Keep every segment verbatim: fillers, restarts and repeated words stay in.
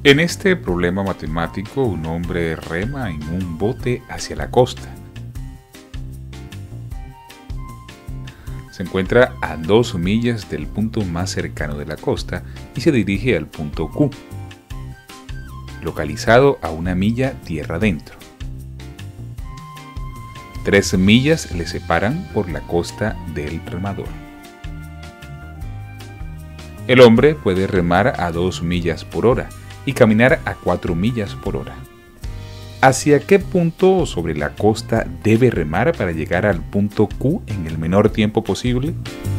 En este problema matemático, un hombre rema en un bote hacia la costa. Se encuentra a dos millas del punto más cercano de la costa y se dirige al punto Q, localizado a una milla tierra adentro. Tres millas le separan por la costa del remador. El hombre puede remar a dos millas por hora y caminar a cuatro millas por hora. ¿Hacia qué punto sobre la costa debe remar para llegar al punto Q en el menor tiempo posible?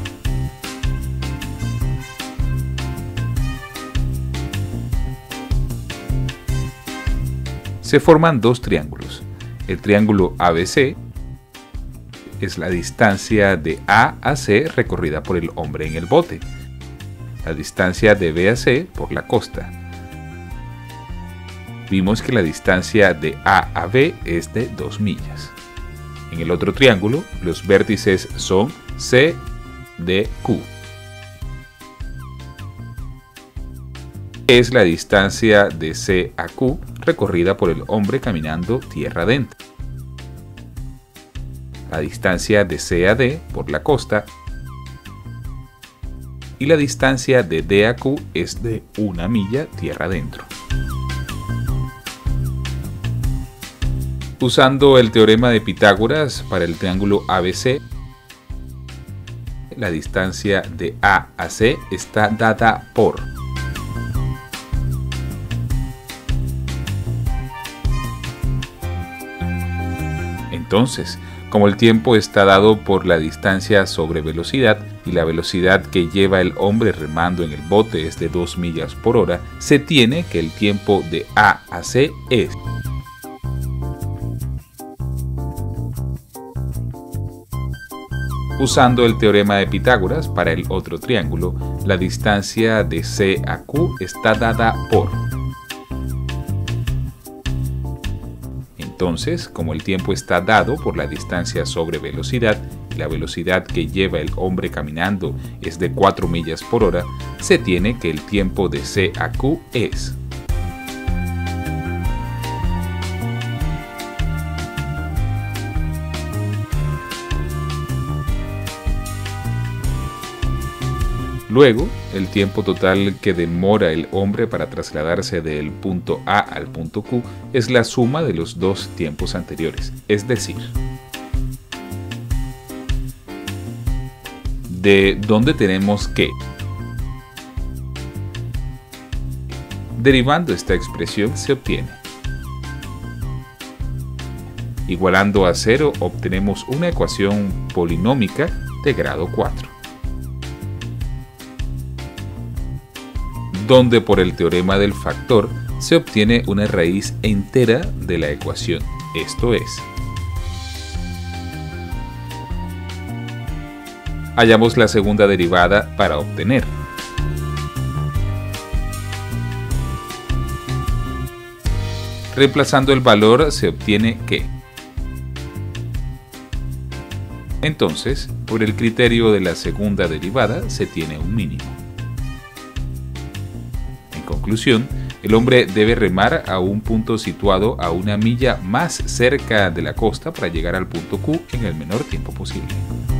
Se forman dos triángulos. El triángulo A B C es la distancia de A a C recorrida por el hombre en el bote. La distancia de B a C por la costa. Vimos que la distancia de A a B es de dos millas. En el otro triángulo, los vértices son C, D, Q. Es la distancia de C a Q recorrida por el hombre caminando tierra adentro. La distancia de C a D por la costa. Y la distancia de D a Q es de una milla tierra adentro. Usando el teorema de Pitágoras para el triángulo A B C, la distancia de A a C está dada por Entonces, como el tiempo está dado por la distancia sobre velocidad y la velocidad que lleva el hombre remando en el bote es de dos millas por hora, se tiene que el tiempo de A a C es Usando el teorema de Pitágoras para el otro triángulo, la distancia de C a Q está dada por Entonces, como el tiempo está dado por la distancia sobre velocidad y la velocidad que lleva el hombre caminando es de cuatro millas por hora, se tiene que el tiempo de C a Q es Luego, el tiempo total que demora el hombre para trasladarse del punto A al punto Q es la suma de los dos tiempos anteriores, es decir, de dónde tenemos que. Derivando esta expresión se obtiene. Igualando a cero obtenemos una ecuación polinómica de grado cuatro. Donde por el teorema del factor se obtiene una raíz entera de la ecuación, esto es, hallamos la segunda derivada para obtener. Reemplazando el valor se obtiene que. Entonces, por el criterio de la segunda derivada se tiene un mínimo. En conclusión, el hombre debe remar a un punto situado a una milla más cerca de la costa para llegar al punto Q en el menor tiempo posible.